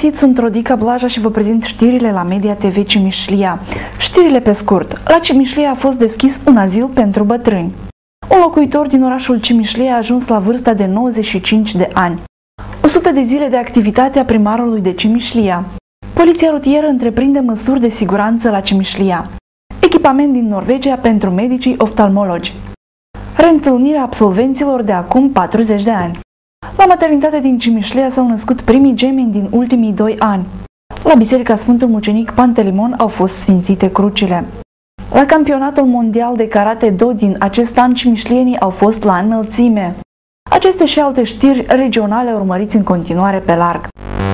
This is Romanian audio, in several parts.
găsit, sunt Rodica Blaja și vă prezint știrile la Media TV Cimișlia. Știrile pe scurt. La Cimișlia a fost deschis un azil pentru bătrâni. Un locuitor din orașul Cimișlia a ajuns la vârsta de 95 de ani. 100 de zile de activitate a primarului de Cimișlia. Poliția rutieră întreprinde măsuri de siguranță la Cimișlia. Echipament din Norvegia pentru medicii oftalmologi. Reîntâlnirea absolvenților de acum 40 de ani. La maternitatea din Cimișlia s-au născut primii gemeni din ultimii 2 ani. La Biserica Sfântul Mucenic Pantelimon au fost sfințite crucile. La campionatul mondial de karate-do din acest an, cimișlienii au fost la înălțime. Aceste și alte știri regionale urmăriți în continuare pe larg.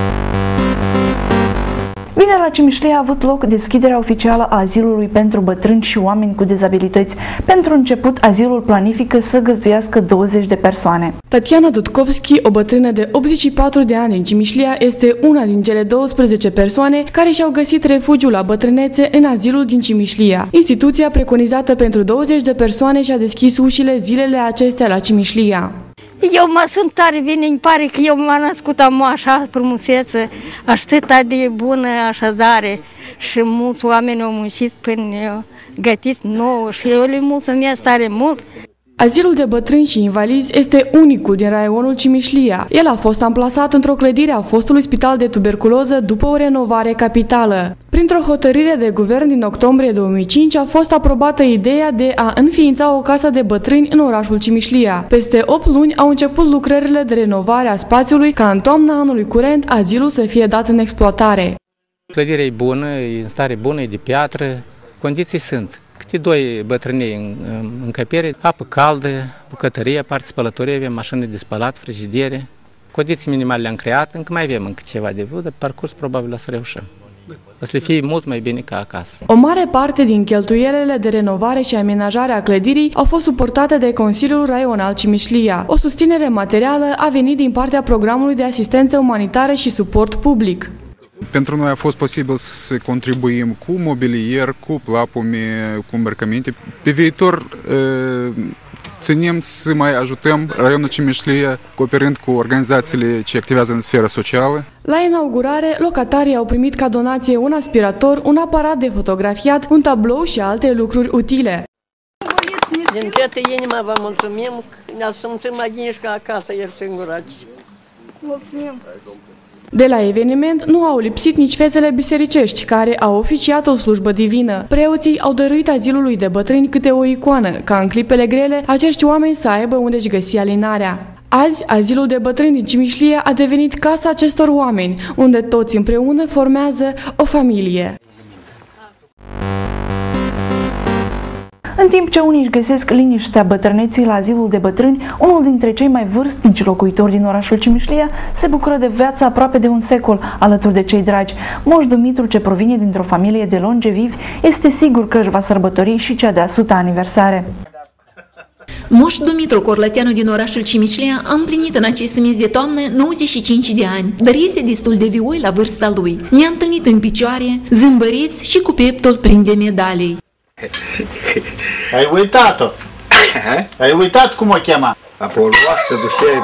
Vineri la Cimișlia a avut loc deschiderea oficială a azilului pentru bătrâni și oameni cu dizabilități. Pentru început, azilul planifică să găzduiască 20 de persoane. Tatiana Dudkovski, o bătrână de 84 de ani în Cimișlia, este una din cele 12 persoane care și-au găsit refugiu la bătrânețe în azilul din Cimișlia. Instituția preconizată pentru 20 de persoane și-a deschis ușile zilele acestea la Cimișlia. Eu mă sunt tare bine, îmi pare că eu m-am născut, am așa frumusețe, atâta de bună așadare și mulți oameni au muncit până eu gătit nouă și eu le mulțumesc tare mult. Azilul de bătrâni și invalizi este unicul din raionul Cimișlia. El a fost amplasat într-o clădire a fostului spital de tuberculoză după o renovare capitală. Printr-o hotărâre de guvern din octombrie 2005 a fost aprobată ideea de a înființa o casă de bătrâni în orașul Cimișlia. Peste 8 luni au început lucrările de renovare a spațiului ca în toamna anului curent azilul să fie dat în exploatare. Clădirea e bună, e în stare bună, e de piatră, condiții sunt. Câte 2 bătrânii în încăpere, apă caldă, bucătărie, aparte spălătorie, avem mașini de spălat, frigidiere. Condiții minimale le-am creat, încă mai avem ceva de vrut, dar parcurs probabil o să reușim. O să le fie mult mai bine ca acasă. O mare parte din cheltuielile de renovare și amenajare a clădirii au fost suportate de Consiliul Raional Cimișlia. O susținere materială a venit din partea Programului de Asistență Umanitară și Suport Public. Pentru noi a fost posibil să contribuim cu mobilier, cu plapume, cu îmbrăcăminte. Pe viitor ținem să mai ajutăm raionul Cimișlia, cooperând cu organizațiile ce activează în sfera socială. La inaugurare, locatarii au primit ca donație un aspirator, un aparat de fotografiat, un tablou și alte lucruri utile. Din toată inima vă mulțumim, ne simțim mai bine și ca acasă, ești singurați. Mulțumim! De la eveniment nu au lipsit nici fețele bisericești, care au oficiat o slujbă divină. Preoții au dăruit azilului de bătrâni câte o icoană, ca în clipele grele acești oameni să aibă unde-și găsi alinarea. Azi, azilul de bătrâni din Cimișlia a devenit casa acestor oameni, unde toți împreună formează o familie. În timp ce unii își găsesc liniștea bătrâneții la azilul de bătrâni, unul dintre cei mai vârstnici locuitori din orașul Cimișlia se bucură de viața aproape de un secol alături de cei dragi. Moș Dumitru, ce provine dintr-o familie de longevivi, este sigur că își va sărbători și cea de-a 100-a aniversare. Moș Dumitru Corlăteanu din orașul Cimișlia a împlinit în acest mes de toamnă 95 de ani, dar este destul de vioi la vârsta lui. Ne-a întâlnit în picioare, zâmbăreți și cu pieptul plin de medalii. Ai uitat-o? Ai uitat cum o chema? Apoi se duce,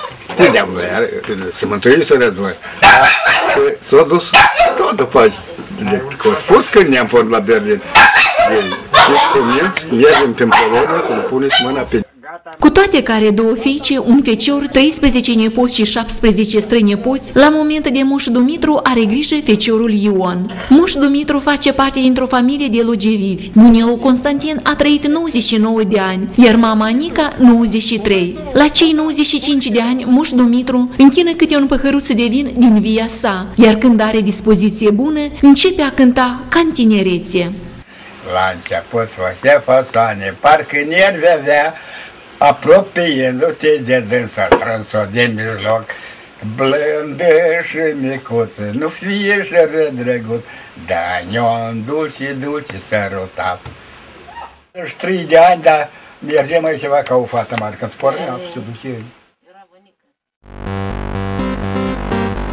se mântuie să le doi. S-a dus tot după aceea. Că a spus că ne-am fost la Berlin. Și comienți, mergem pe Polonia să le puneți mâna pe... Cu toate că are 2 fiice, un fecior, 13 nepoți și 17 strănepoți, la momentul de Moș Dumitru are grijă feciorul Ion. Moș Dumitru face parte dintr-o familie de longevivi. Bunelul Constantin a trăit 99 de ani, iar mama Anica 93. La cei 95 de ani, Moș Dumitru închină câte un păhăruț de vin din via sa, iar când are dispoziție bună, începe a cânta ca în tinerețe. La început făcea fasoane, parcă nervi avea, apropiindu-te de dânsa, trânsul de mijloc, blândă și micuță, nu fie și rădrăgut, da-nion dulce, dulce săruta. 3 de ani, dar mergem aici ceva ca o fată mare, când sporneam, se duce.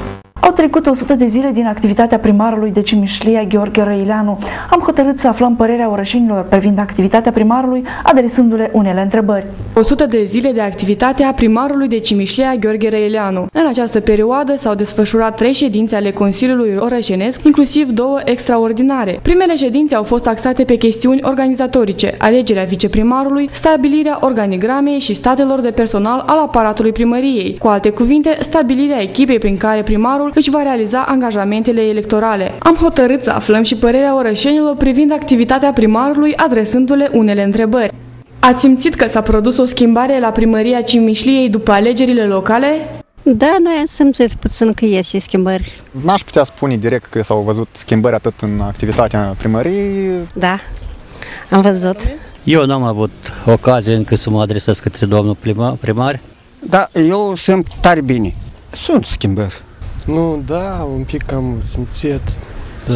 Au trecut 100 de zile din activitatea primarului de Cimișlia, Gheorghe Răileanu. Am hotărât să aflăm părerea orășenilor privind activitatea primarului, adresându-le unele întrebări. 100 de zile de activitate a primarului de Cimișlia, Gheorghe Răileanu. În această perioadă s-au desfășurat 3 ședințe ale Consiliului Orășenesc, inclusiv 2 extraordinare. Primele ședințe au fost axate pe chestiuni organizatorice, alegerea viceprimarului, stabilirea organigramei și statelor de personal al aparatului primăriei. Cu alte cuvinte, stabilirea echipei prin care primarul își va realiza angajamentele electorale. Am hotărât să aflăm și părerea orășenilor privind activitatea primarului, adresându-le unele întrebări. Ați simțit că s-a produs o schimbare la primăria Cimișliei după alegerile locale? Da, noi am simțit puțin că iese schimbări. N-aș putea spune direct că s-au văzut schimbări atât în activitatea primăriei. Da, am văzut. Eu n-am avut ocazie încă să mă adresez către domnul primar. Da, eu simt tare bine. Sunt schimbări. Nu, da, un pic am simțit. Da.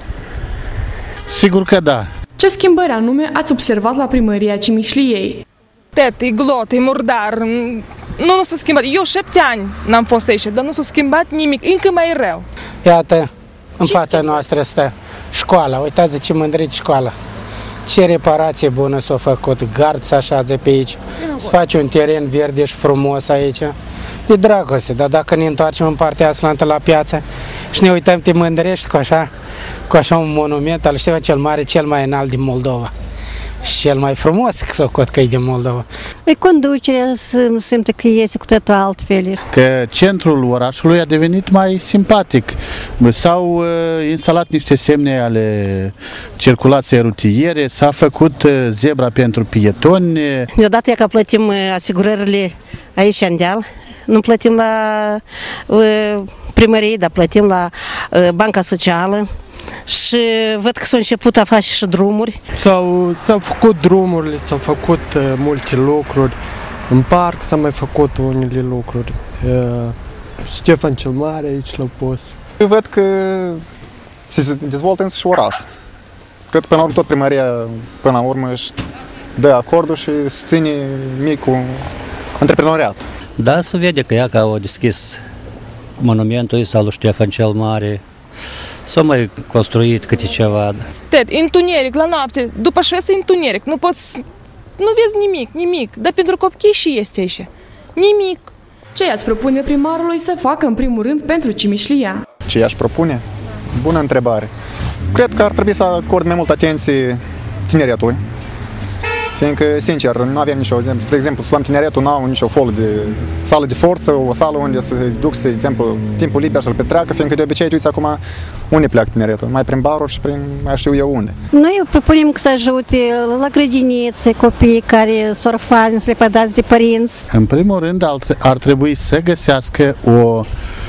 Sigur că da. Ce schimbări anume ați observat la primăria Cimișliei? E glot, e murdar. Nu s-a schimbat. Eu 7 ani n-am fost aici, dar nu s-a schimbat nimic, încă mai rău. Iată, în fața noastră stă școala. Uitați ce mândrit școala. Ce reparație bună s-a făcut, gard se așează pe aici, se face un teren verde și frumos aici. E dragoste, dar dacă ne întoarcem în partea aslantă la piață și ne uităm, te mândrești cu așa un monument al cel mare, cel mai înalt din Moldova. Și cel mai frumos că s-o cot că e din Moldova. Conducerea simte că iese cu totul altfel. Că centrul orașului a devenit mai simpatic. S-au instalat niște semne ale circulației rutiere, s-a făcut zebra pentru pietoni. Deodată că plătim asigurările aici în deal, nu plătim la primărie, dar plătim la banca socială. Și văd că s-au început a face și drumuri. S-au făcut drumurile, s-au făcut multe lucruri. În parc s-au mai făcut unele lucruri. Ștefan cel Mare aici l-au pus. Eu văd că se dezvoltă însă și orașul. Cred că până la urmă tot primăria până la urmă își dă acordul și susține micul antreprenoriat. Da, se vede că ea că au deschis monumentul ăsta lui Ștefan cel Mare. S-a mai construit câte ceva. Întuneric la noapte, după 6 întuneric, nu vezi nimic, dar pentru copii și este aici. Nimic. Ce i-ați propune primarului să facă în primul rând pentru Cimișlia? Ce i-aș propune? Bună întrebare. Cred că ar trebui să acord mai multă atenție tineretului. Fiindcă, sincer, nu avem nicio, de exemplu, Slam Tineretul nu au nicio sală de forță, o sală unde să duc, de exemplu, timpul liber să-l petreacă, fiindcă de obicei, uiți acum, unde pleacă tineretul? Mai prin baruri și prin, mai știu eu unde. Noi propunem să ajute la grădinițe, copii care s-au orfani, să le pădați de părinți. În primul rând, ar trebui să găsească o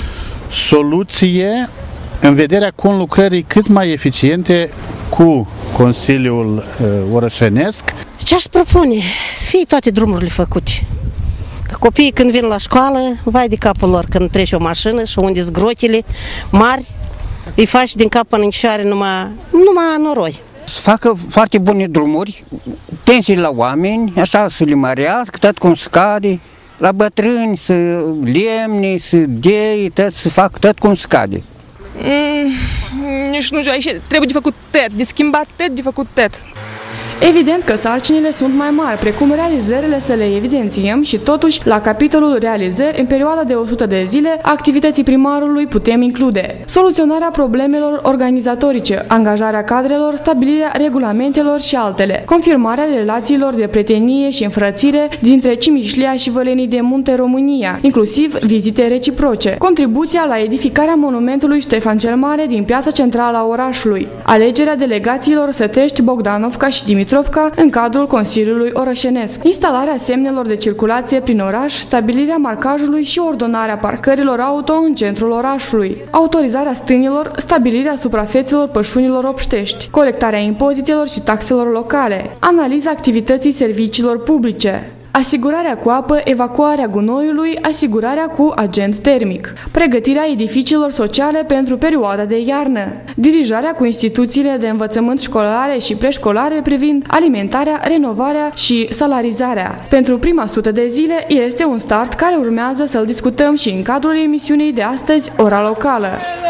soluție în vederea conlucrării cât mai eficiente cu Consiliul Orășenesc. Ce aș propune? Să fie toate drumurile făcute. Că copiii când vin la școală, vai de capul lor când trece o mașină și unde sunt grotile mari, îi faci din cap până în picioare numai noroi. Să facă foarte bune drumuri, pensii la oameni, așa să le mărească, tot cum scade, la bătrâni, să lemne, să dei, să facă tot cum scade. Nici nu știu, aici trebuie de făcut de schimbat de făcut Evident că sarcinile sunt mai mari, precum realizările să le evidențiem și totuși, la capitolul realizări, în perioada de 100 de zile, activității primarului putem include soluționarea problemelor organizatorice, angajarea cadrelor, stabilirea regulamentelor și altele, confirmarea relațiilor de prietenie și înfrățire dintre Cimișlia și Vălenii de Munte, România, inclusiv vizite reciproce, contribuția la edificarea monumentului Ștefan cel Mare din piața centrală a orașului, alegerea delegațiilor Sătești, Bogdanovca și Dimitrovca în cadrul Consiliului Orășenesc, instalarea semnelor de circulație prin oraș, stabilirea marcajului și ordonarea parcărilor auto în centrul orașului, autorizarea stânilor, stabilirea suprafețelor pășunilor obștești, colectarea impozitelor și taxelor locale, analiza activității serviciilor publice, asigurarea cu apă, evacuarea gunoiului, asigurarea cu agent termic, pregătirea edificiilor sociale pentru perioada de iarnă, dirijarea cu instituțiile de învățământ școlare și preșcolare privind alimentarea, renovarea și salarizarea. Pentru prima 100 de zile este un start care urmează să-l discutăm și în cadrul emisiunii de astăzi, Ora Locală.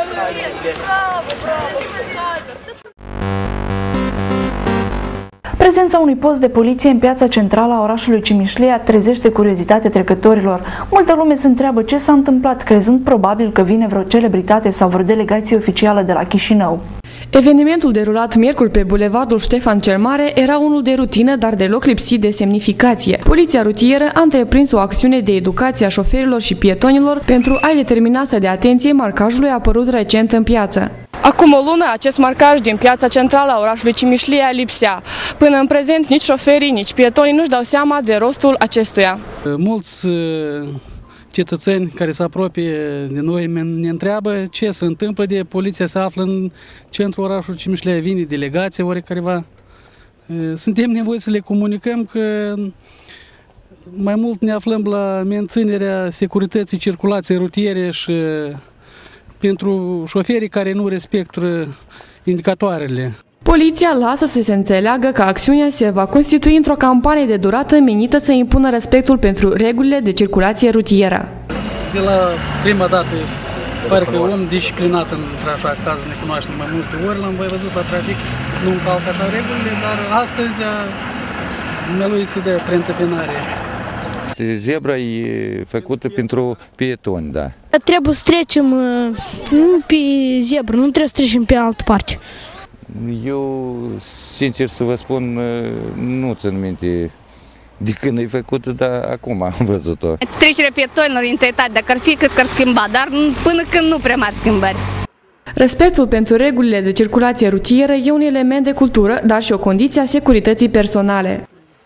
Prezența unui post de poliție în piața centrală a orașului Cimișlia trezește curiozitatea trecătorilor. Multă lume se întreabă ce s-a întâmplat, crezând probabil că vine vreo celebritate sau vreo delegație oficială de la Chișinău. Evenimentul derulat miercuri pe bulevardul Ștefan cel Mare era unul de rutină, dar deloc lipsit de semnificație. Poliția rutieră a întreprins o acțiune de educație a șoferilor și pietonilor pentru a-i determina să dea atenție marcajului apărut recent în piață. Acum o lună, acest marcaj din piața centrală a orașului Cimișlia lipsea. Până în prezent, nici șoferii, nici pietonii nu-și dau seama de rostul acestuia. Mulți cetățeni care se apropie de noi ne întreabă ce se întâmplă de poliția se află în centrul orașului Cimișlia, vine delegație orecareva. Suntem nevoiți să le comunicăm că mai mult ne aflăm la menținerea securității circulației rutiere și pentru șoferii care nu respectă indicatoarele. Poliția lasă să se înțeleagă că acțiunea se va constitui într-o campanie de durată menită să impună respectul pentru regulile de circulație rutieră. De la prima dată pare că om disciplinat într-așa caz ne cunoaștem mai multe ori, l-am mai văzut la trafic, nu încalcă așa regulile, dar astăzi lui se dă preîntâmpinare. Zebra e făcută pentru pietoni, da. Trebuie să trecem nu pe zebră, nu trebuie să trecem pe altă parte. Eu, sincer să vă spun, nu țin minte de când e făcută, dar acum am văzut-o. Trecerea pietonilor în tăitate, dacă ar fi, cred că ar schimba, dar până când nu prea mari schimbări. Respectul pentru regulile de circulație rutieră e un element de cultură, dar și o condiție a securității personale.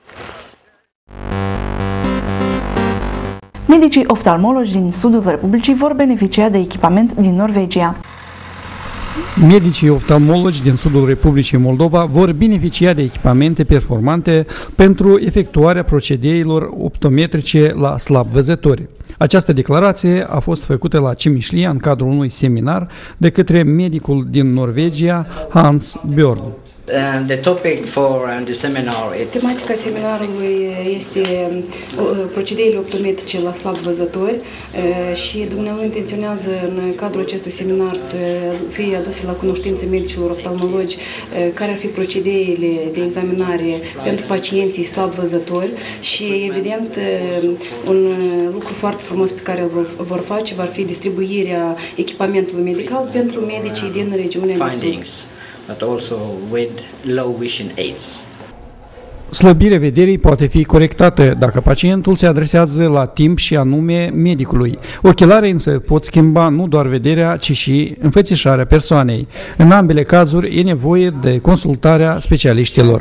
Medicii oftalmologi din sudul Republicii vor beneficia de echipament din Norvegia. Medicii oftalmologi din sudul Republicii Moldova vor beneficia de echipamente performante pentru efectuarea procedeilor optometrice la slabvăzători. Această declarație a fost făcută la Cimișlia în cadrul unui seminar de către medicul din Norvegia, Hans Björn. The topic for the seminar Tematica seminarului este procedeile optometrice la slabvăzători și dumnealui intenționează în cadrul acestui seminar să fie aduse la cunoștință medicilor oftalmologi care ar fi procedeile de examinare pentru pacienții slabvăzători și evident un lucru foarte frumos pe care îl vor face va fi distribuirea echipamentului medical pentru medicii din regiunea de sud. But also with low vision aids. Slăbirea vederii poate fi corectată dacă pacientul se adresează la timp și anume medicului. Ochelarii însă pot schimba nu doar vederea, ci și înfățișarea persoanei. În ambele cazuri e nevoie de consultarea specialiștilor.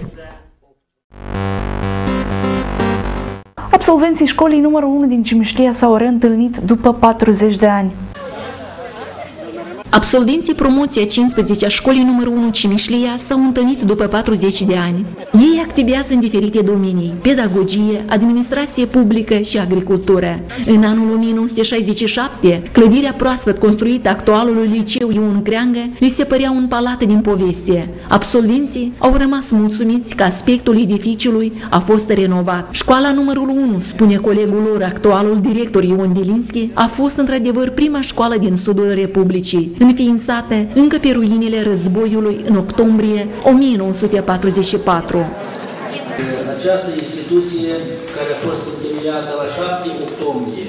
Absolvenții școlii numărul 1 din Cimișlia s-au reîntâlnit după 40 de ani. Absolvenții promoția 15 a școlii numărul 1 Cimișlia s-au întâlnit după 40 de ani. Ei activează în diferite domenii: pedagogie, administrație publică și agricultură. În anul 1967, clădirea proaspăt construită actualului liceu Ion Creangă li se părea un palat din poveste. Absolvenții au rămas mulțumiți că aspectul edificiului a fost renovat. Școala numărul 1, spune colegul lor, actualul director Ion Dilinski, a fost într-adevăr prima școală din sudul Republicii, înființată încă pe ruinele războiului în octombrie 1944. Această instituție, care a fost întemeiată la 7 octombrie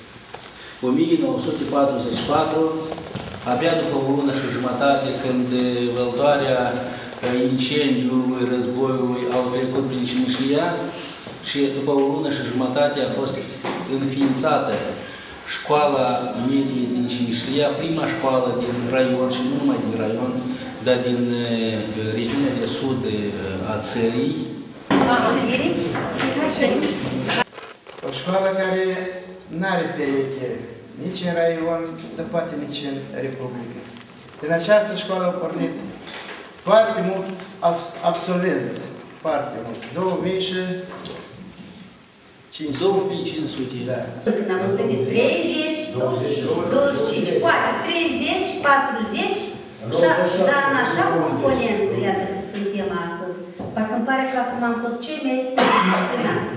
1944, abia după o lună și jumătate, când văltoarea incendiului războiului au trecut prin Cimișlia, și după o lună și jumătate a fost înființată școala medie din Cimișlia, prima școală din raion și nu numai din raion, dar din regiunea de sud a țării. O școală care nu are pereche nici în raion, dar poate nici în Republică. Din această școală au pornit foarte mulți absolvenți, foarte mulți, 2500 2500. Da. Când am împlinit 30, 25, poate 30, 40, dar în așa componență, iată că suntem astăzi. Parcă îmi pare că acum am fost cei mai împlinați.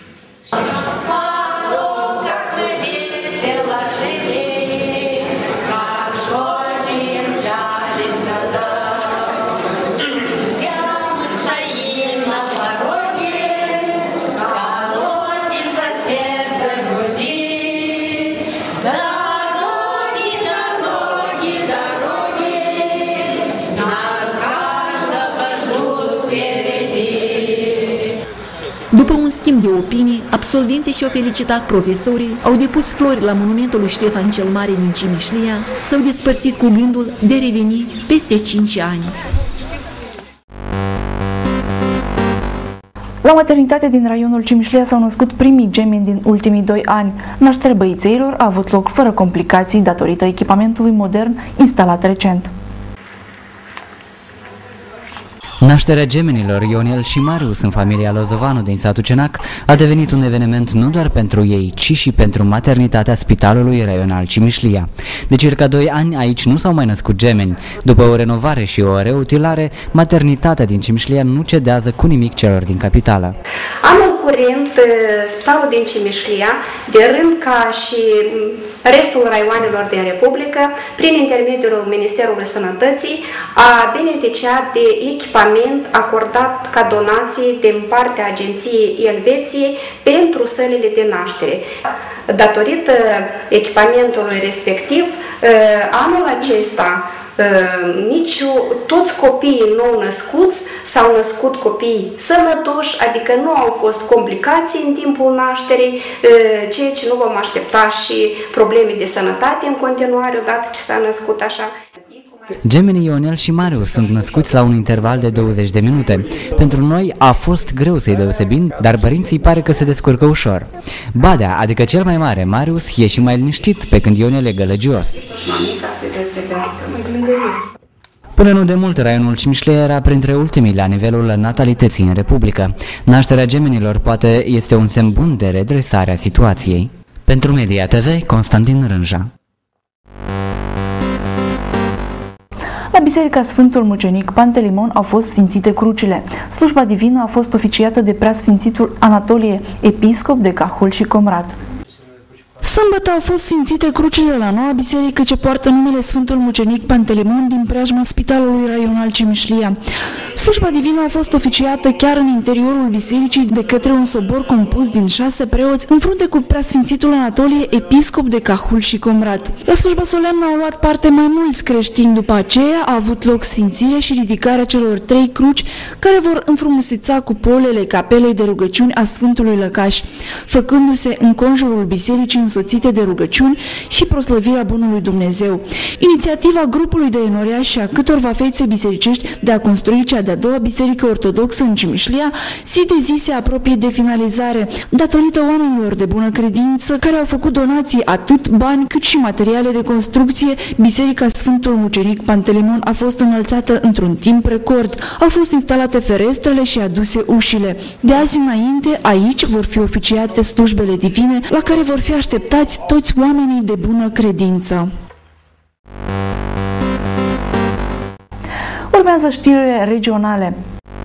După un schimb de opinii, absolvenții și-au felicitat profesorii, au depus flori la monumentul lui Ștefan cel Mare din Cimișlia, s-au despărțit cu gândul de a reveni peste 5 ani. La maternitate din raionul Cimișlia s-au născut primii gemeni din ultimii 2 ani. Nașterea băiețeilor a avut loc fără complicații datorită echipamentului modern instalat recent. Nașterea gemenilor Ionel și Marius în familia Lozovanu din satul Cenac a devenit un eveniment nu doar pentru ei, ci și pentru maternitatea Spitalului Raional Cimișlia. De circa 2 ani aici nu s-au mai născut gemeni. După o renovare și o reutilare, maternitatea din Cimișlia nu cedează cu nimic celor din capitală. Anul curent, Spitalul din Cimișlia, de rând ca și restul raioanelor din Republică, prin intermediul Ministerului Sănătății, a beneficiat de echipament acordat ca donație din partea Agenției Elveției pentru sălile de naștere. Datorită echipamentului respectiv, anul acesta toți copiii nou născuți s-au născut copii sănătoși, adică nu au fost complicații în timpul nașterii, ceea ce nu vom aștepta și probleme de sănătate în continuare odată ce s-a născut așa. Gemenii Ionel și Marius sunt născuți la un interval de 20 de minute. Pentru noi a fost greu să-i deosebim, dar părinții pare că se descurcă ușor. Badea, adică cel mai mare, Marius, e și mai liniștit, pe când Ionel e gălăgios. Până nu de mult, raionul Cimișlia era printre ultimii la nivelul natalității în Republică. Nașterea gemenilor poate este un semn bun de redresare a situației. Pentru Media TV, Constantin Rânja. La Biserica Sfântul Mucenic Pantelimon au fost sfințite crucile. Slujba divină a fost oficiată de preasfințitul Anatolie, episcop de Cahul și Comrat. Sâmbătă au fost sfințite crucile la noua biserică ce poartă numele Sfântul Mucenic Pantelimon din preajma Spitalului Raional Cimișlia. Slujba divină a fost oficiată chiar în interiorul bisericii de către un sobor compus din 6 preoți, în frunte cu preasfințitul Anatolie, episcop de Cahul și Comrat. La slujba solemnă au luat parte mai mulți creștini. După aceea a avut loc sfințirea și ridicarea celor 3 cruci care vor înfrumuseța cupolele capelei de rugăciuni a Sfântului Lăcaș, făcându-se în conjurul bisericii însoțite de rugăciuni și proslăvirea Bunului Dumnezeu. Inițiativa grupului de enoriași și a câtorva fețe bisericești de a construi cea de-a doua biserică ortodoxă în Cimișlia, zi de zi se apropie de finalizare, datorită oamenilor de bună credință care au făcut donații atât bani cât și materiale de construcție. Biserica Sfântul Mucenic Pantelimon a fost înălțată într-un timp record. Au fost instalate ferestrele și aduse ușile. De azi înainte, aici vor fi oficiate slujbele divine la care vor fi așteptați toți oamenii de bună credință. Urmează știrile regionale.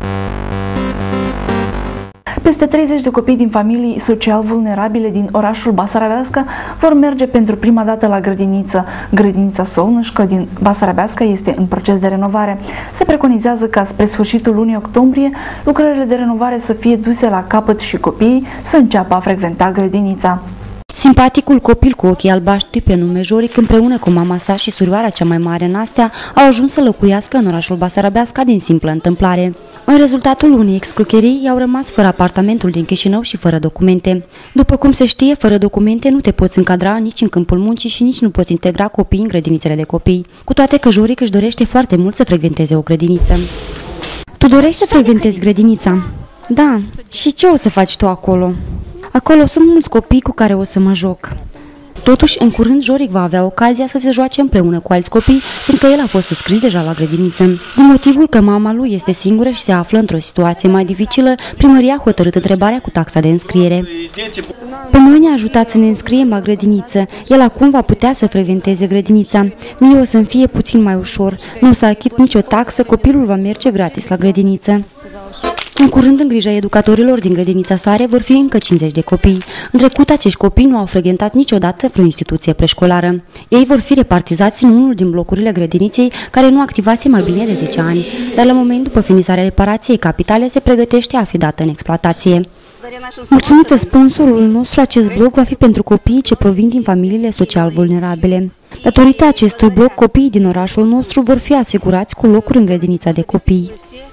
Peste 30 de copii din familii social vulnerabile din orașul Basarabeasca vor merge pentru prima dată la grădiniță. Grădinița Solnășcă din Basarabeasca este în proces de renovare. Se preconizează ca spre sfârșitul lunii octombrie lucrările de renovare să fie duse la capăt și copiii să înceapă a frecventa grădinița. Simpaticul copil cu ochii albaștri pe nume Joric, împreună cu mama sa și surioara cea mai mare, Nastea, au ajuns să locuiască în orașul Basarabeasca din simplă întâmplare. În rezultatul unei excrucherii, i-au rămas fără apartamentul din Chișinău și fără documente. După cum se știe, fără documente nu te poți încadra nici în câmpul muncii și nici nu poți integra copiii în grădinițele de copii. Cu toate că Joric își dorește foarte mult să frecventeze o grădiniță. Tu dorești să frecventezi grădinița? Da. Și ce o să faci tu acolo? Acolo sunt mulți copii cu care o să mă joc. Totuși, în curând, Joric va avea ocazia să se joace împreună cu alți copii, fiindcă el a fost înscris deja la grădiniță. Din motivul că mama lui este singură și se află într-o situație mai dificilă, primăria a hotărât întrebarea cu taxa de înscriere. Pe noi ne-a ajutat să ne înscriem la grădiniță. El acum va putea să frecventeze grădinița. Mie o să-mi fie puțin mai ușor. Nu o să achit nicio taxă, copilul va merge gratis la grădiniță. În curând, în grija educatorilor din grădinița Soare vor fi încă 50 de copii. În trecut, acești copii nu au frecventat niciodată vreo instituție preșcolară. Ei vor fi repartizați în unul din blocurile grădiniței, care nu activase mai bine de 10 ani, dar la moment după finisarea reparației capitale se pregătește a fi dată în exploatație. Mulțumită sponsorului nostru, acest bloc va fi pentru copiii ce provin din familiile social vulnerabile. Datorită acestui bloc, copiii din orașul nostru vor fi asigurați cu locuri în grădinița de copii.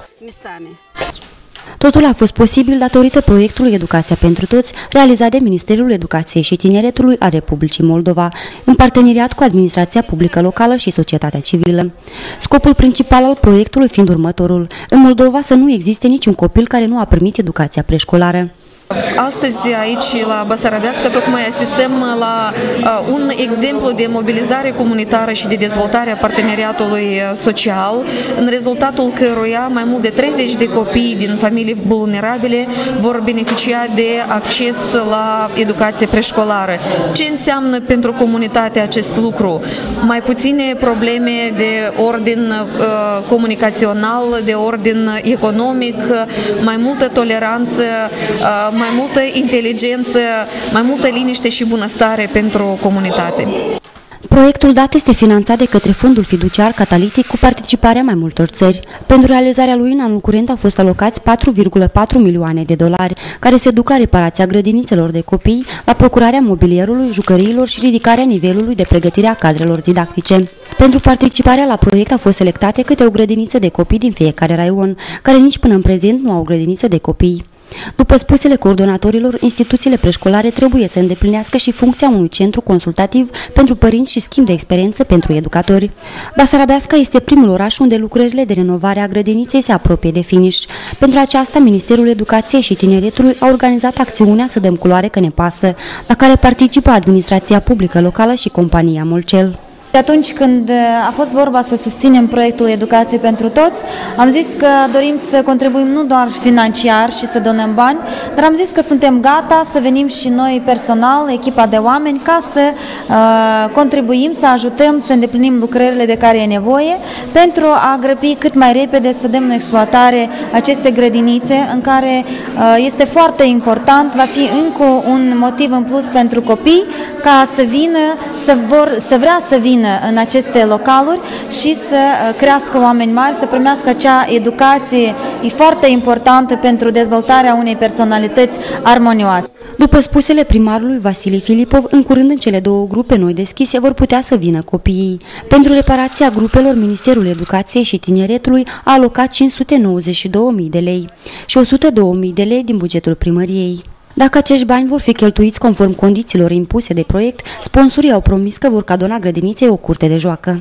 Totul a fost posibil datorită proiectului Educația pentru Toți, realizat de Ministerul Educației și Tineretului a Republicii Moldova, în parteneriat cu administrația publică locală și societatea civilă. Scopul principal al proiectului fiind următorul: în Moldova să nu existe niciun copil care nu a primit educația preșcolară. Astăzi aici la Basarabească tocmai asistăm la un exemplu de mobilizare comunitară și de dezvoltare a parteneriatului social, în rezultatul căruia mai mult de 30 de copii din familii vulnerabile vor beneficia de acces la educație preșcolară. Ce înseamnă pentru comunitate acest lucru? Mai puține probleme de ordin comunicațional, de ordin economic, mai multă toleranță, mai multă inteligență, mai multă liniște și bunăstare pentru comunitate. Proiectul dat este finanțat de către Fondul Fiduciar Catalitic cu participarea mai multor țări. Pentru realizarea lui în anul curent au fost alocați 4,4 milioane de dolari, care se duc la reparația grădinițelor de copii, la procurarea mobilierului, jucăriilor și ridicarea nivelului de pregătire a cadrelor didactice. Pentru participarea la proiect au fost selectate câte o grădiniță de copii din fiecare raion, care nici până în prezent nu au grădiniță de copii. După spusele coordonatorilor, instituțiile preșcolare trebuie să îndeplinească și funcția unui centru consultativ pentru părinți și schimb de experiență pentru educatori. Basarabeasca este primul oraș unde lucrările de renovare a grădiniței se apropie de finish. Pentru aceasta, Ministerul Educației și Tineretului a organizat acțiunea Să dăm culoare că ne pasă, la care participă administrația publică locală și compania Molcel. Atunci când a fost vorba să susținem proiectul Educație pentru Toți, am zis că dorim să contribuim nu doar financiar și să donăm bani, dar am zis că suntem gata să venim și noi personal, echipa de oameni, ca să contribuim, să ajutăm, să îndeplinim lucrările de care e nevoie, pentru a grăbi cât mai repede să dăm în exploatare aceste grădinițe, în care este foarte important, va fi încă un motiv în plus pentru copii, ca să vină, să vrea să vină în aceste localuri și să crească oameni mari, să primească acea educație foarte importantă pentru dezvoltarea unei personalități armonioase. După spusele primarului Vasile Filipov, în curând în cele două grupe noi deschise vor putea să vină copiii. Pentru reparația grupelor, Ministerul Educației și Tineretului a alocat 592.000 de lei și 102.000 de lei din bugetul primăriei. Dacă acești bani vor fi cheltuiți conform condițiilor impuse de proiect, sponsorii au promis că vor cadona grădiniței o curte de joacă.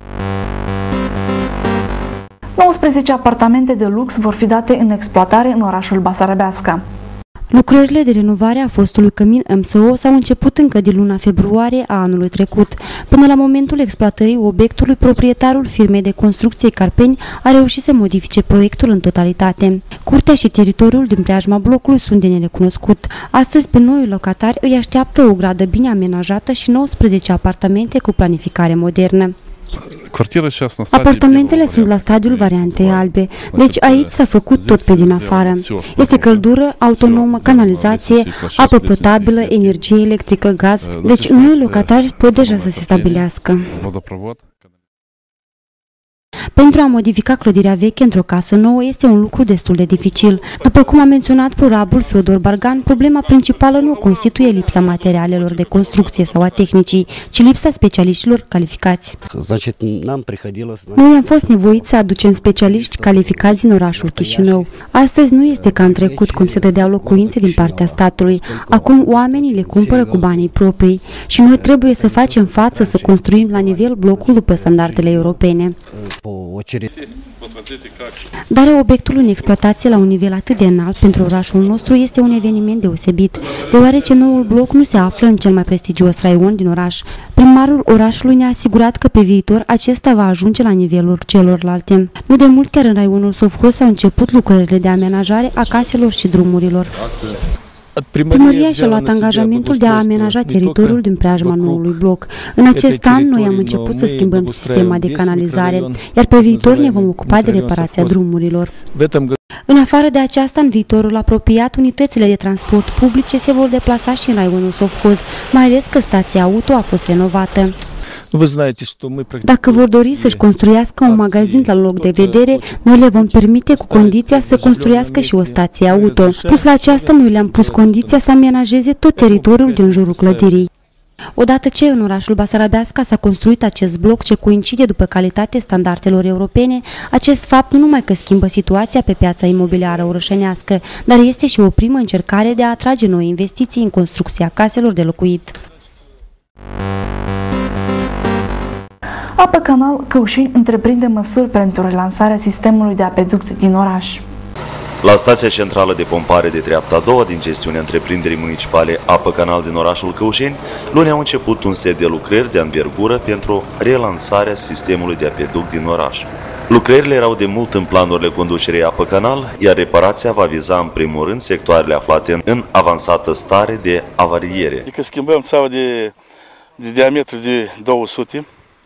19 apartamente de lux vor fi date în exploatare în orașul Basarabeasca. Lucrările de renovare a fostului cămin MSO s-au început încă din luna februarie a anului trecut. Până la momentul exploatării obiectului, proprietarul firmei de construcție Carpeni a reușit să modifice proiectul în totalitate. Curtea și teritoriul din preajma blocului sunt de nerecunoscut. Astăzi, pe noi locatari îi așteaptă o gradă bine amenajată și 19 apartamente cu planificare modernă. Apartamentele sunt la stadiul variantei albe, deci aici s-a făcut tot pe din afară. Este căldură autonomă, canalizație, apă potabilă, energie electrică, gaz, deci noi locatari pot deja să se stabilească. Pentru a modifica clădirea veche într-o casă nouă este un lucru destul de dificil. După cum a menționat prorabul Feodor Bargan, problema principală nu constituie lipsa materialelor de construcție sau a tehnicii, ci lipsa specialiștilor calificați. Noi am fost nevoiți să aducem specialiști calificați în orașul Chișinău. Astăzi nu este ca în trecut, cum se dădeau locuințe din partea statului. Acum oamenii le cumpără cu banii proprii și noi trebuie să facem față să construim la nivel blocul după standardele europene. Dar obiectul în exploatație la un nivel atât de înalt pentru orașul nostru este un eveniment deosebit, deoarece noul bloc nu se află în cel mai prestigios raion din oraș. Primarul orașului ne-a asigurat că pe viitor acesta va ajunge la nivelul celorlalte. Nu de mult, chiar în raionul Sovhoz au început lucrările de amenajare a caselor și drumurilor. Primăria și-a luat angajamentul de a amenaja teritoriul din preajma noului bloc. În acest an, noi am început să schimbăm sistema de canalizare, iar pe viitor ne vom ocupa de reparația drumurilor. În afară de aceasta, în viitorul apropiat, unitățile de transport publice se vor deplasa și în raionul Sovhoz, mai ales că stația auto a fost renovată. Dacă vor dori să-și construiască un magazin la loc de vedere, noi le vom permite cu condiția să construiască și o stație auto. Plus la aceasta, noi le-am pus condiția să amenajeze tot teritoriul din jurul clădirii. Odată ce în orașul Basarabeasca s-a construit acest bloc ce coincide după calitate standardelor europene, acest fapt nu numai că schimbă situația pe piața imobiliară orășenească, dar este și o primă încercare de a atrage noi investiții în construcția caselor de locuit. Apă Canal Căușeni întreprinde măsuri pentru relansarea sistemului de apeduct din oraș. La stația centrală de pompare de treapta a doua din gestiunea întreprinderii municipale Apă Canal din orașul Căușeni, luni au început un set de lucrări de anvergură pentru relansarea sistemului de apeduct din oraș. Lucrările erau de mult în planurile conducerii Apă Canal, iar reparația va viza în primul rând sectoarele aflate în avansată stare de avariere. Adică schimbăm țeava de diametru de 200,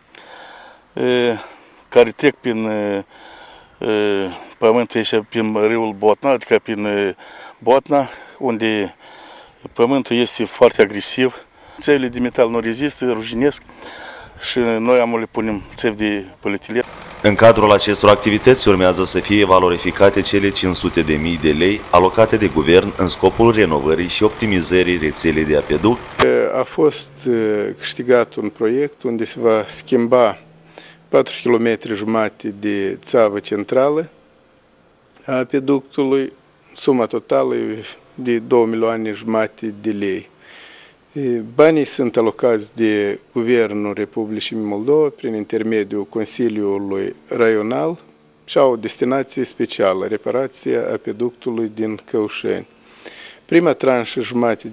care trec prin pământul ăsta, prin râul Botna, adică prin Botna, unde pământul este foarte agresiv. Țevile de metal nu rezistă, ruginesc și noi le punem țevi de polietilen. În cadrul acestor activități urmează să fie valorificate cele 500.000 de lei alocate de guvern în scopul renovării și optimizării rețelei de apeduct. A fost câștigat un proiect unde se va schimba 4,5 km de țeavă centrală a apeductului, suma totală de 2,5 milioane de lei. Banii sunt alocați de Guvernul Republicii Moldova prin intermediul Consiliului Raional și au o destinație specială, reparația apeductului din Căușeni. Prima tranșă 500.000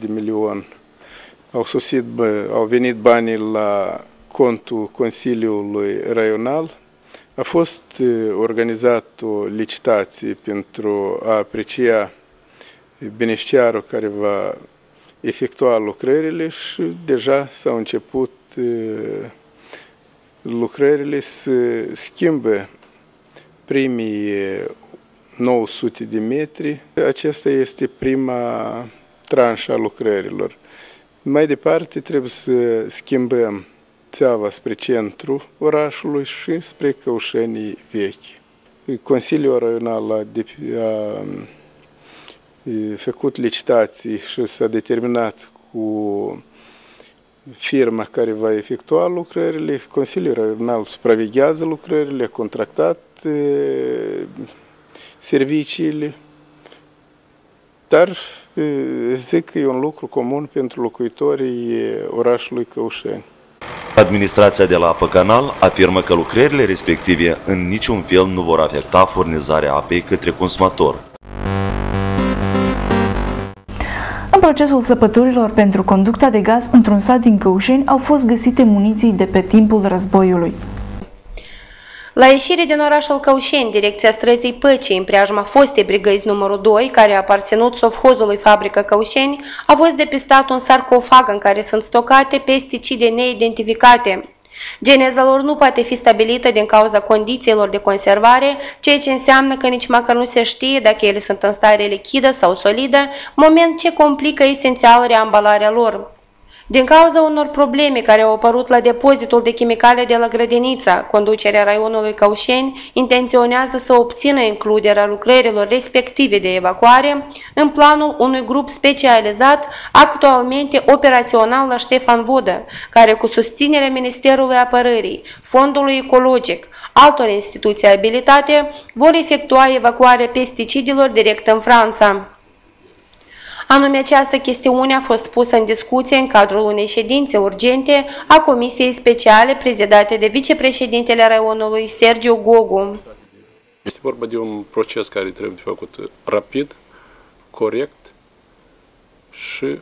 au venit banii la contul Consiliului Raional. A fost organizat o licitație pentru a aprecia beneficiarul care va efectua lucrările și deja s-au început lucrările să schimbe primii 900 de metri. Aceasta este prima tranșă a lucrărilor. Mai departe trebuie să schimbăm țeava spre centru orașului și spre Căușenii vechi. Consiliul Raional a făcut licitații și s-a determinat cu firma care va efectua lucrările. Consiliul Raional supraveghează lucrările, a contractat serviciile, dar zic că e un lucru comun pentru locuitorii orașului Căușeni. Administrația de la Apă Canal afirmă că lucrările respective în niciun fel nu vor afecta furnizarea apei către consumator. În procesul săpăturilor pentru conducta de gaz într-un sat din Căușeni au fost găsite muniții de pe timpul războiului. La ieșire din orașul Căușeni, direcția străzii Păcii, în preajma fostei brigăzi numărul 2, care a aparținut sovhozului Fabrica Căușeni, a fost depistat un sarcofag în care sunt stocate pesticide neidentificate. Geneza lor nu poate fi stabilită din cauza condițiilor de conservare, ceea ce înseamnă că nici măcar nu se știe dacă ele sunt în stare lichidă sau solidă, moment ce complică esențial reambalarea lor. Din cauza unor probleme care au apărut la depozitul de chimicale de la Grădinița, conducerea raionului Căușeni intenționează să obțină includerea lucrărilor respective de evacuare în planul unui grup specializat actualmente operațional la Ștefan Vodă, care cu susținerea Ministerului Apărării, Fondului Ecologic, altor instituții abilitate, vor efectua evacuarea pesticidelor direct în Franța. Anume, această chestiune a fost pusă în discuție în cadrul unei ședințe urgente a Comisiei Speciale prezidate de vicepreședintele raionului Sergiu Gogu. Este vorba de un proces care trebuie făcut rapid, corect și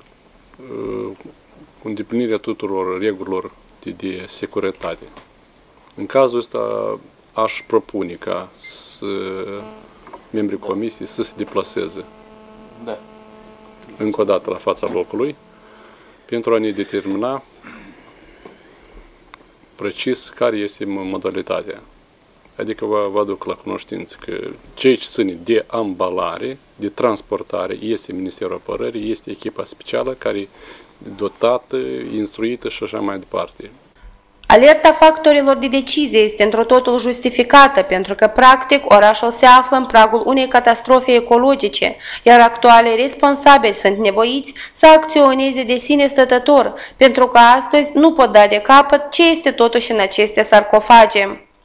cu îndeplinirea tuturor regulilor de securitate. În cazul ăsta aș propune ca membrii comisiei să se deplaseze încă o dată la fața locului pentru a ne determina precis care este modalitatea. Adică vă aduc la cunoștință că ceea ce ține de ambalare, de transportare, este Ministerul Apărării, este echipa specială care e dotată, instruită și așa mai departe. Alerta factorilor de decizie este într-o totul justificată, pentru că, practic, orașul se află în pragul unei catastrofe ecologice, iar actualii responsabili sunt nevoiți să acționeze de sine stătător, pentru că astăzi nu pot da de capăt ce este totuși în aceste sarcofage.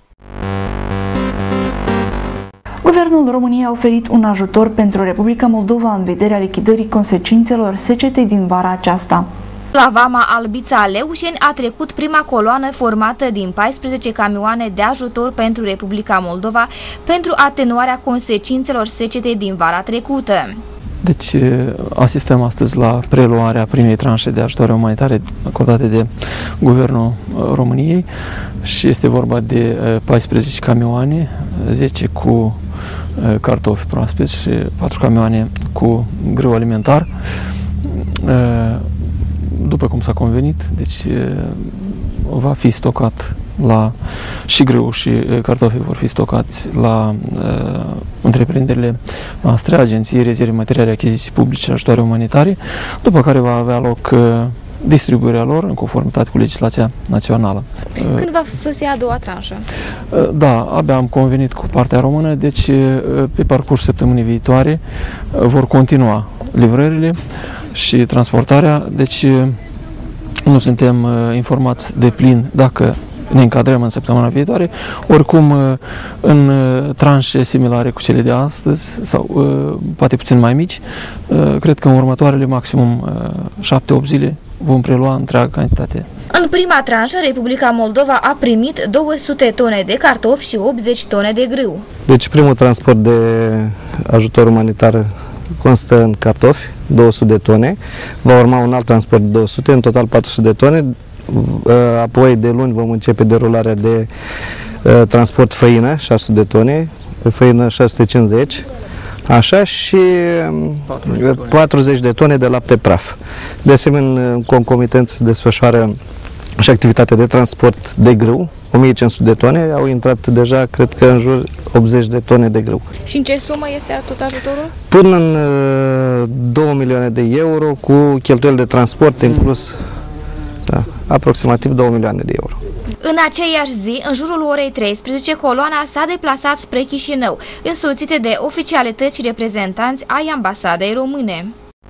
Guvernul României a oferit un ajutor pentru Republica Moldova în vederea lichidării consecințelor secetei din vara aceasta. La vama Albița Leușeni a trecut prima coloană formată din 14 camioane de ajutor pentru Republica Moldova pentru atenuarea consecințelor secetei din vara trecută. Deci asistăm astăzi la preluarea primei tranșe de ajutoare umanitare acordate de Guvernul României și este vorba de 14 camioane, 10 cu cartofi proaspeți și 4 camioane cu grâu alimentar. După cum s-a convenit, deci va fi stocat și grâu și cartofii vor fi stocați la întreprinderile noastre, agenții, rezerve materiale, achiziții publice și ajutoare umanitare, după care va avea loc distribuirea lor în conformitate cu legislația națională. Când va sosi a doua tranșă? Da, abia am convenit cu partea română, deci pe parcursul săptămânii viitoare vor continua livrările și transportarea, deci nu suntem informați de plin dacă ne încadrăm în săptămâna viitoare, oricum în tranșe similare cu cele de astăzi sau poate puțin mai mici, cred că în următoarele maximum 7-8 zile vom prelua întreaga cantitate. În prima tranșă, Republica Moldova a primit 200 tone de cartofi și 80 tone de grâu. Deci primul transport de ajutor umanitar constă în cartofi, 200 de tone, va urma un alt transport de 200, în total 400 de tone, apoi de luni vom începe derularea de transport făină, 600 de tone, făină 650, așa, și 40 de tone de lapte praf. De asemenea, în concomitent se desfășoară și activitatea de transport de grâu, 1500 de tone, au intrat deja, cred că în jur 80 de tone de grâu. Și în ce sumă este tot ajutorul? Până în 2 milioane de euro, cu cheltuieli de transport inclus, da, aproximativ 2 milioane de euro. În aceeași zi, în jurul orei 13, coloana s-a deplasat spre Chișinău, însoțite de oficialități și reprezentanți ai ambasadei române.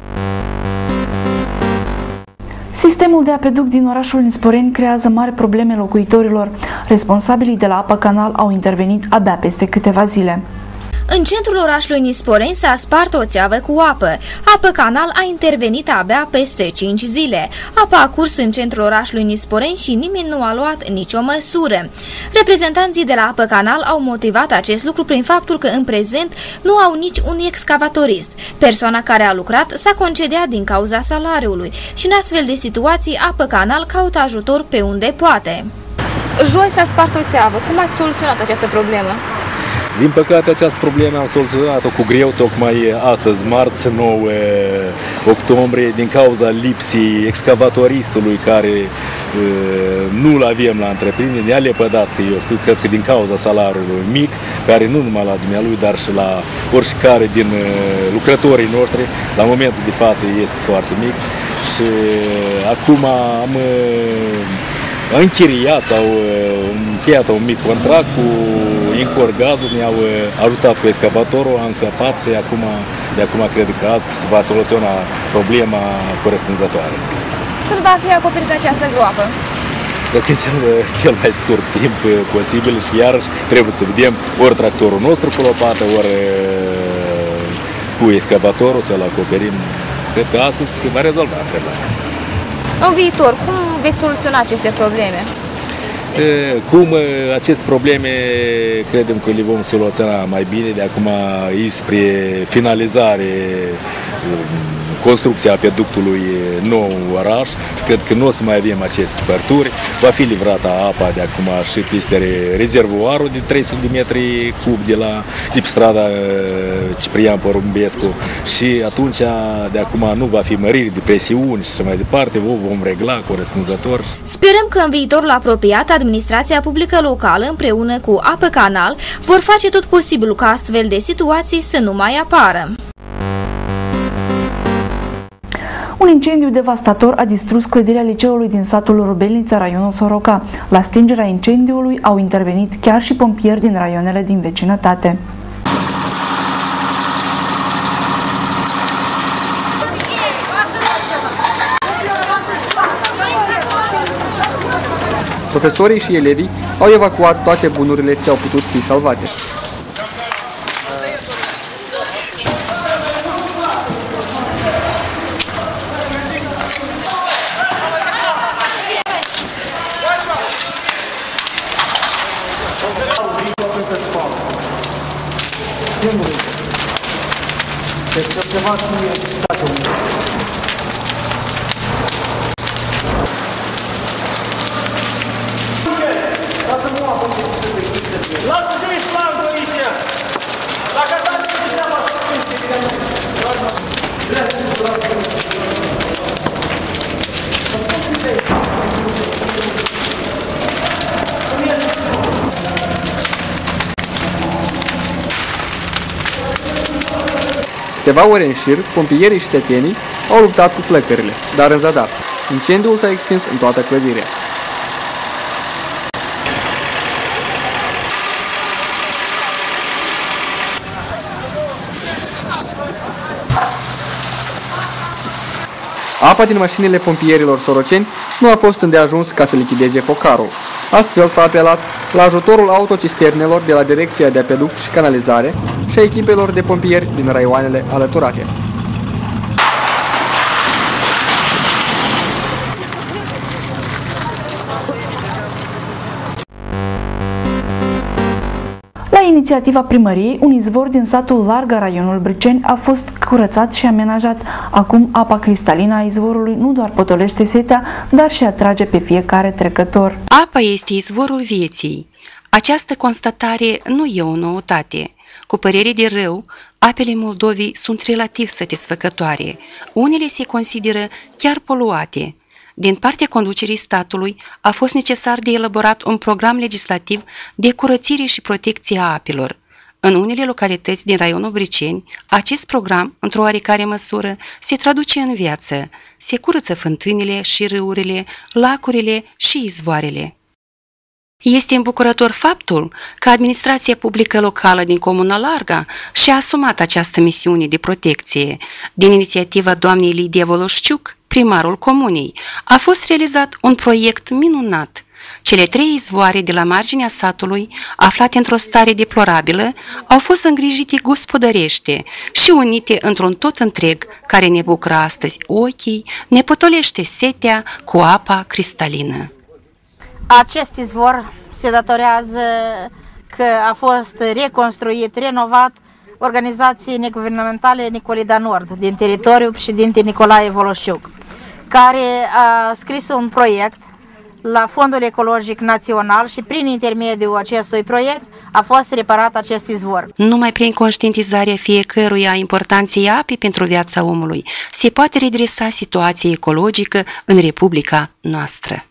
Sistemul de apeduct din orașul Nisporeni creează mari probleme locuitorilor. Responsabilii de la Apă Canal au intervenit abia peste câteva zile. În centrul orașului Nisporeni s-a spart o țeavă cu apă. Apă Canal a intervenit abia peste 5 zile. Apa a curs în centrul orașului Nisporeni și nimeni nu a luat nicio măsură. Reprezentanții de la Apă Canal au motivat acest lucru prin faptul că în prezent nu au nici un excavatorist. Persoana care a lucrat s-a concediat din cauza salariului și în astfel de situații Apă Canal caută ajutor pe unde poate. Joi s-a spart o țeavă. Cum ați soluționat această problemă? Din păcate, această problemă am soluționat-o cu greu, tocmai astăzi, marți 9 octombrie, din cauza lipsii excavatoristului care nu-l avem la întreprindere, ne-a lepădat, eu știu, cred că din cauza salariului mic, care nu numai la dumnealui, dar și la oricare din lucrătorii noștri, la momentul de față este foarte mic și acum am închiriat sau încheiat un mic contract cu Incor Gazul, ne-au ajutat cu excavatorul, am săpat și de acum cred că azi se va soluționa problema corespunzătoare. Când va fi acoperită această groapă? În cel mai scurt timp posibil și iarăși trebuie să vedem ori tractorul nostru cu lopată, ori cu excavatorul să-l acoperim cred că astăzi se va rezolva întrebarea. În viitor, cum veți soluționa aceste probleme? Cum aceste probleme credem că le vom soluționa mai bine de acum spre finalizare construcția peductului nou oraș. Cred că nu o să mai avem aceste spărturi. Va fi livrată apa de acum și peste rezervoarul de 300 de metri cub de pe strada Ciprian Porumbescu și atunci de acum nu va fi mărire de presiuni și mai departe, vom regla corespunzător. Sperăm că în viitorul apropiat administrația publică locală împreună cu Apă Canal vor face tot posibilul ca astfel de situații să nu mai apară. Un incendiu devastator a distrus clădirea liceului din satul Rubelnița, raionul Soroca. La stingerea incendiului au intervenit chiar și pompieri din raioanele din vecinătate. Profesorii și elevii au evacuat toate bunurile ce au putut fi salvate. Câteva ore în șir, pompierii și setenii au luptat cu flăcările, dar în zadar. Incendiul s-a extins în toată clădirea. Apa din mașinile pompierilor soroceni nu a fost îndeajuns ca să lichideze focarul. Astfel s-a apelat la ajutorul autocisternelor de la Direcția de Apeduct și Canalizare și a echipelor de pompieri din raioanele alăturate. La inițiativa primăriei, un izvor din satul Larga, raionul Briceni, a fost curățat și amenajat. Acum, apa cristalină a izvorului nu doar potolește setea, dar și atrage pe fiecare trecător. Apa este izvorul vieții. Această constatare nu e o noutate. Cu părere de rău, apele Moldovei sunt relativ satisfăcătoare. Unele se consideră chiar poluate. Din partea conducerii statului a fost necesar de elaborat un program legislativ de curățire și protecție a apelor. În unele localități din raionul Briceni, acest program, într-o oarecare măsură, se traduce în viață. Se curăță fântânile și râurile, lacurile și izvoarele. Este îmbucurător faptul că administrația publică locală din Comuna Larga și-a asumat această misiune de protecție. Din inițiativa doamnei Lidia Voloșciuc, primarul comunei, a fost realizat un proiect minunat. Cele 3 izvoare de la marginea satului, aflate într-o stare deplorabilă, au fost îngrijite gospodărește și unite într-un tot întreg care ne bucură astăzi ochii, ne potolește setea cu apa cristalină. Acest izvor se datorează că a fost reconstruit, renovat organizației neguvernamentale Nicolida Nord din teritoriul președinte Nicolae Voloșciuc, care a scris un proiect la Fondul Ecologic Național și prin intermediul acestui proiect a fost reparat acest izvor. Numai prin conștientizarea fiecăruia a importanței apei pentru viața omului se poate redresa situația ecologică în Republica noastră.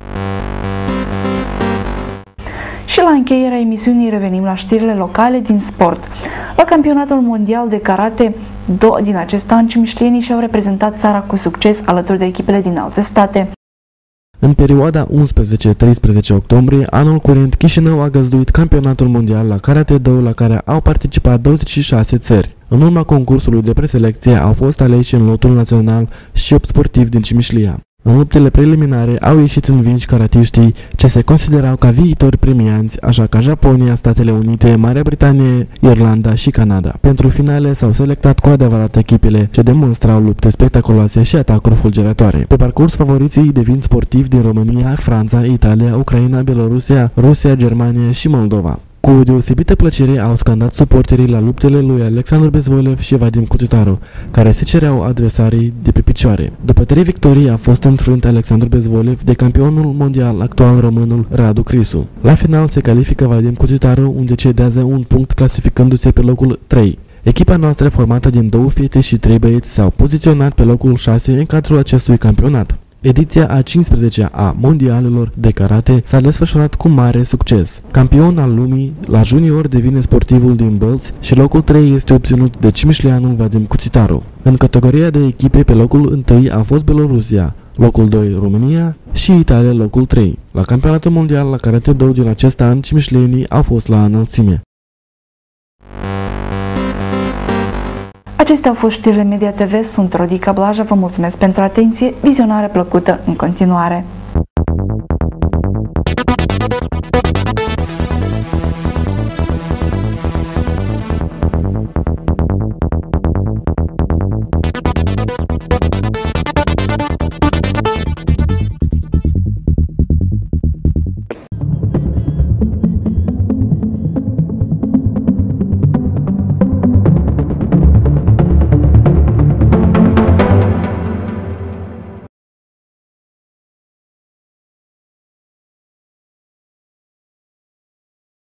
Și la încheierea emisiunii revenim la știrile locale din sport. La campionatul mondial de karate din acest an, cimișlienii și-au reprezentat țara cu succes alături de echipele din alte state. În perioada 11-13 octombrie, anul curent, Chișinău a găzduit campionatul mondial la Karate-Do, la care au participat 26 țări. În urma concursului de preselecție au fost aleși în lotul național și 8 sportivi din Cimișlia. În luptele preliminare au ieșit învinși karatiștii ce se considerau ca viitori premianți, așa ca Japonia, Statele Unite, Marea Britanie, Irlanda și Canada. Pentru finale s-au selectat cu adevărat echipele ce demonstrau lupte spectaculoase și atacuri fulgerătoare. Pe parcurs, favoriții devin sportivi din România, Franța, Italia, Ucraina, Belorusia, Rusia, Germania și Moldova. Cu o deosebită plăcere au scandat suporterii la luptele lui Alexandru Bezvolev și Vadim Cuțitaru, care se cereau adversarii de pe picioare. După 3 victorii a fost înfrânt Alexandru Bezvolev de campionul mondial actual românul Radu Crisu. La final se califică Vadim Cuțitaru, unde cedează un punct clasificându-se pe locul 3. Echipa noastră, formată din 2 fete și 3 băieți, s-au poziționat pe locul 6 în cadrul acestui campionat. Ediția a 15-a a mondialelor de karate s-a desfășurat cu mare succes. Campion al lumii, la junior devine sportivul din Bălți și locul 3 este obținut de cimișlianul Vadim Cuțitaru. În categoria de echipe, pe locul 1 a fost Belorusia, locul 2 România și Italia locul 3. La campionatul mondial la karate-do din acest an, cimișlenii au fost la înălțime. Acestea au fost știrile Media TV, sunt Rodica Blaja, vă mulțumesc pentru atenție, vizionare plăcută în continuare.